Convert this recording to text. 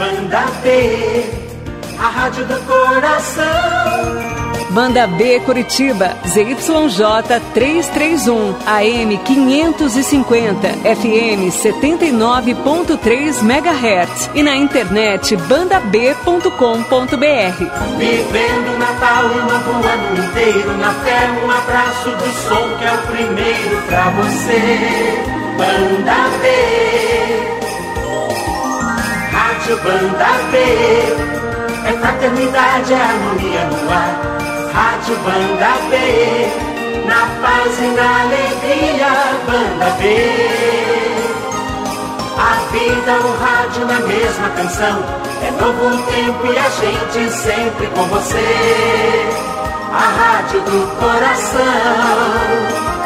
Banda B, a rádio do coração. Banda B Curitiba, ZYJ 331, AM 550, FM 79.3 MHz e na internet bandab.com.br. Vivendo o Natal e um novo ano inteiro, na fé um abraço do som que é o primeiro pra você. Banda B, rádio Banda B, é fraternidade, é harmonia no ar. Rádio Banda B, na paz e na alegria, Banda B. A vida, o rádio na mesma canção, é novo tempo e a gente sempre com você. A rádio do coração.